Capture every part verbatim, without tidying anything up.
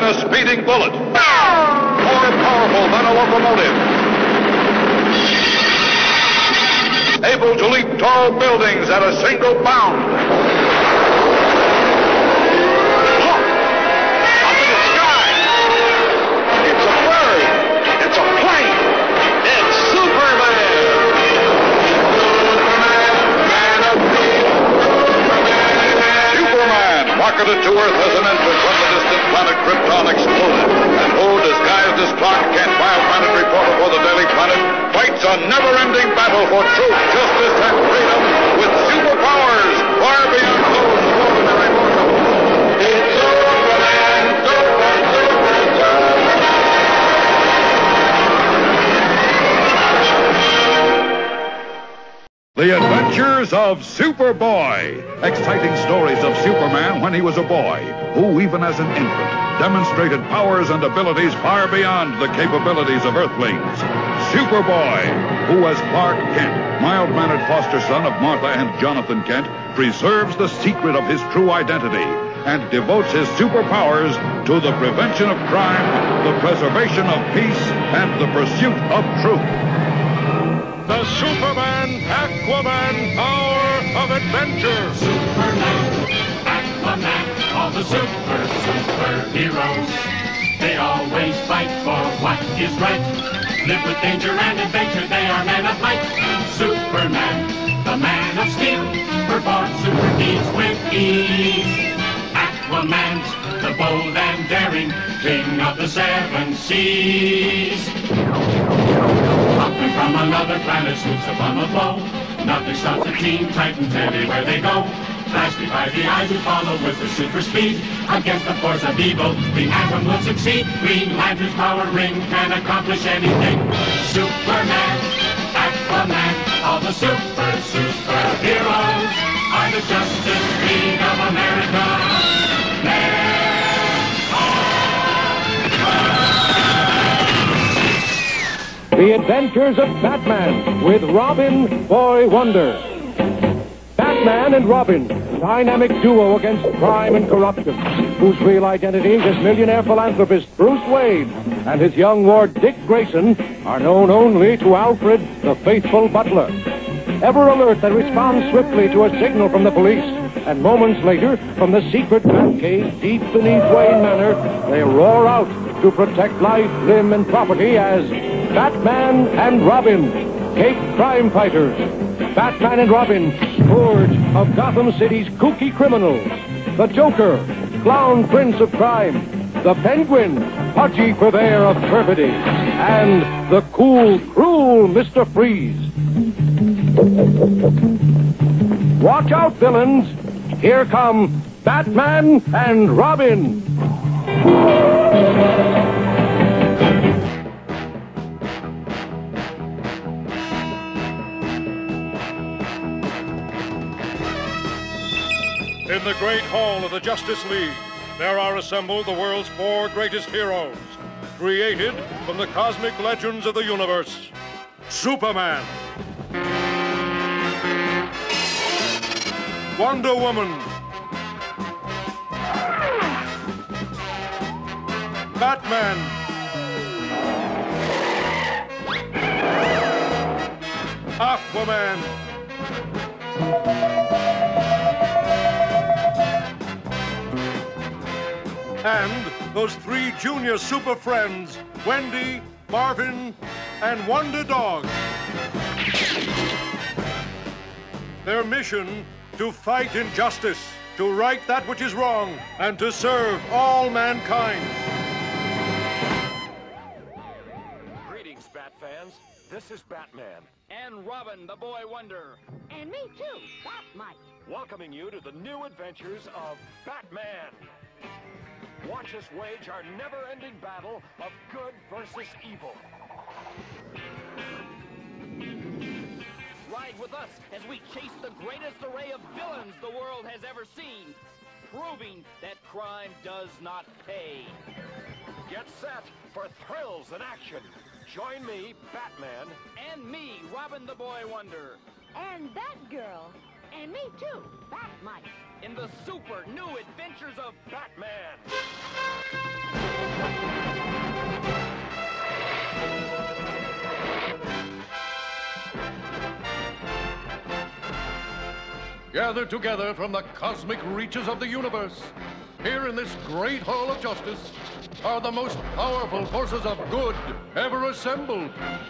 than a speeding bullet, more powerful than a locomotive, able to leap tall buildings at a single bound. Look! Up in the sky! It's a bird! It's a plane! It's Superman! Superman, rocketed to Earth as an infant when the distant planet Krypton exploded. And who, disguised as Clark Kent, bioplanet reporter for the Daily Planet, fights a never-ending battle for truth, justice, and freedom with superpowers far beyond those of ordinary mortals. It's Superman, Super, Super, Super. The Adventures of Superboy. Exciting stories of Superman when he was a boy, who, even as an infant, demonstrated powers and abilities far beyond the capabilities of Earthlings. Superboy, who as Clark Kent, mild-mannered foster son of Martha and Jonathan Kent, preserves the secret of his true identity and devotes his superpowers to the prevention of crime, the preservation of peace, and the pursuit of truth. The Superman Aquaman Power of Adventure. Superman, Aquaman, all the super, superheroes. They always fight for what is right. Live with danger and adventure, they are men of might. Superman, the man of steel, performs super deeds with ease. Aquaman's the bold and daring king of the seven seas. Hopping from another planet, swoops upon a foe. Nothing stops the Teen Titans anywhere they go. Flashed by the eyes who follow with the super speed. Against the force of evil, the Atom will succeed. Green Lantern's power ring can accomplish anything. Superman, Aquaman, all the super, superheroes are the Justice League of America. The Adventures of Batman with Robin, Boy Wonder. Batman and Robin, dynamic duo against crime and corruption, whose real identities as millionaire philanthropist Bruce Wayne and his young ward Dick Grayson are known only to Alfred, the faithful butler. Ever alert, they respond swiftly to a signal from the police, and moments later, from the secret Batcave deep beneath Wayne Manor, they roar out to protect life, limb, and property as Batman and Robin, Cape crime fighters. Batman and Robin, scourge of Gotham City's kooky criminals. The Joker, clown prince of crime. The Penguin, pudgy purveyor of perfidy. And the cool, cruel Mister Freeze. Watch out, villains. Here come Batman and Robin. In the great hall of the Justice League, there are assembled the world's four greatest heroes, created from the cosmic legends of the universe. Superman, Wonder Woman, Batman, Aquaman, and those three junior super friends, Wendy, Marvin, and Wonder Dog. Their mission, to fight injustice, to right that which is wrong, and to serve all mankind. Greetings, Bat fans. This is Batman. And Robin, the Boy Wonder. And me too, Batmite. Welcoming you to the new adventures of Batman. Watch us wage our never-ending battle of good versus evil. Ride with us as we chase the greatest array of villains the world has ever seen, proving that crime does not pay. Get set for thrills and action. Join me, Batman. And me, Robin the Boy Wonder. And that girl. And me too, Batmite. In the super new adventures of Batman. Gathered together from the cosmic reaches of the universe, here in this great hall of justice, are the most powerful forces of good ever assembled.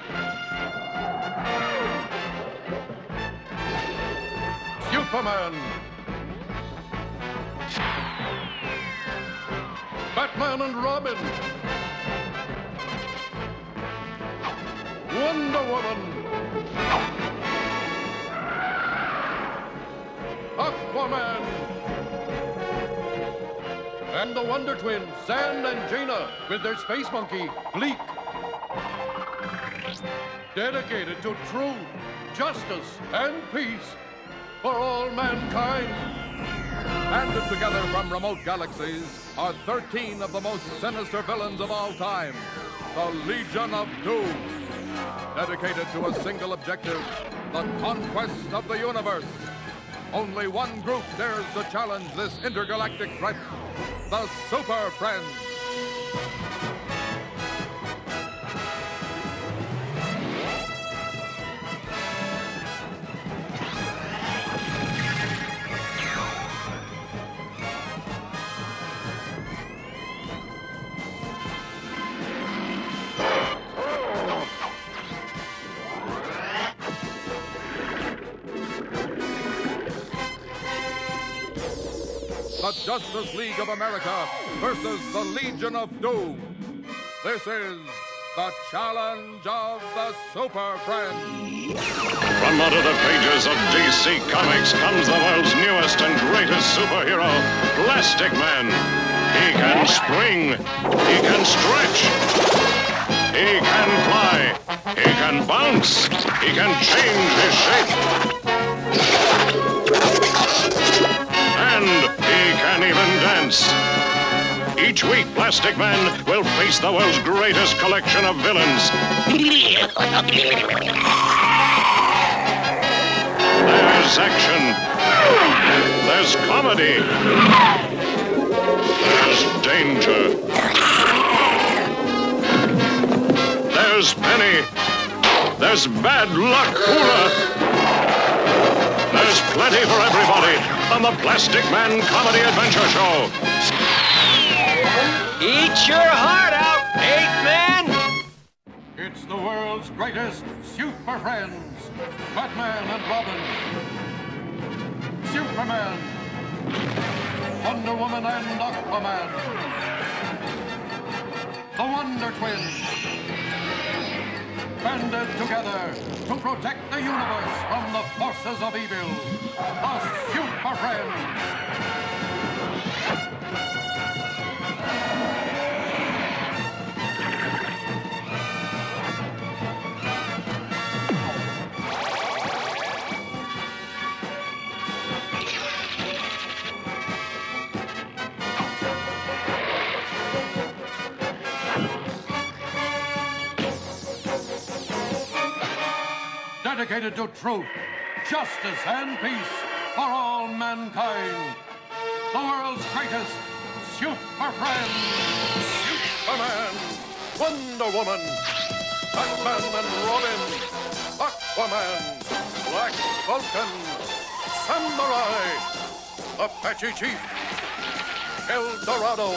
Superman, Batman and Robin, Wonder Woman, Aquaman, and the Wonder Twins, Sand and Jaina, with their space monkey, Bleak. Dedicated to truth, justice, and peace for all mankind. Banded together from remote galaxies are thirteen of the most sinister villains of all time, the Legion of Doom. Dedicated to a single objective, the conquest of the universe. Only one group dares to challenge this intergalactic threat, the Super Friends. The Justice League of America versus the Legion of Doom. This is the challenge of the Super Friends. From under the pages of D C Comics comes the world's newest and greatest superhero, Plastic Man. He can spring, he can stretch, he can fly, he can bounce, he can change his shape. And he can even dance. Each week, Plastic Man will face the world's greatest collection of villains. There's action. There's comedy. There's danger. There's Penny. There's Bad Luck Hula. There's plenty for everybody on the Plastic Man Comedy Adventure Show. Eat your heart out, Ape-Man! It's the world's greatest Super Friends, Batman and Robin, Superman, Wonder Woman and Aquaman, the Wonder Twins, banded together to protect the universe from the forces of evil, the Super Friends. Dedicated to truth, justice, and peace for all mankind. The world's greatest Super Friends. Superman, Wonder Woman, Batman and Robin, Aquaman, Black Vulcan, Samurai, Apache Chief, El Dorado.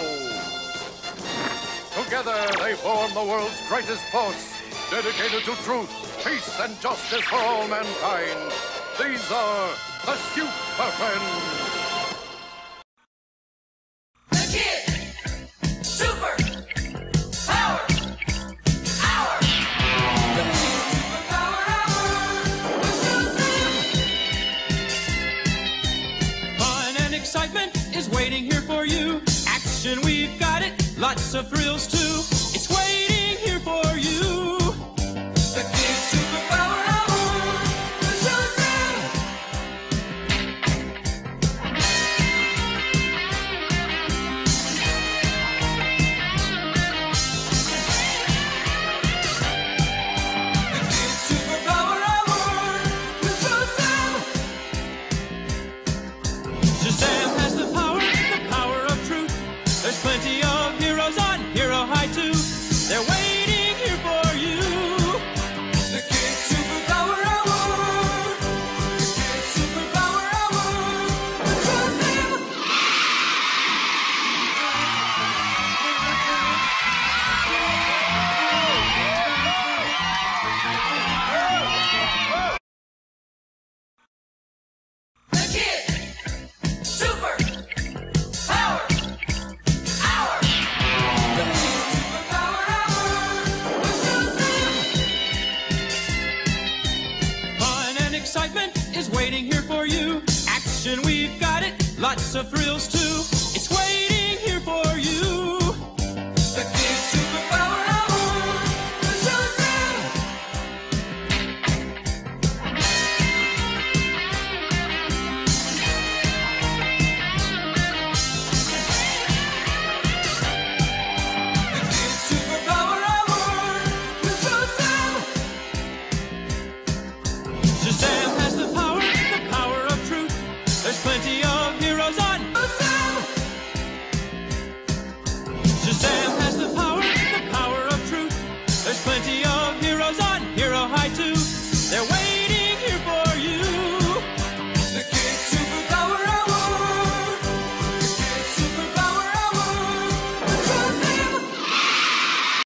Together they form the world's greatest force, dedicated to truth, peace and justice for all mankind. These are the Super Friends. The kid, super power hour. The super power hour. Fun and excitement is waiting here for you. Action, we've got it. Lots of thrills too. It's waiting here for you. The kid super power hour. The Shazam. The kid super power hour. The Shazam. Shazam has the power, the power of truth. There's plenty of heroes on, heroes lots of thrills too. It's waiting here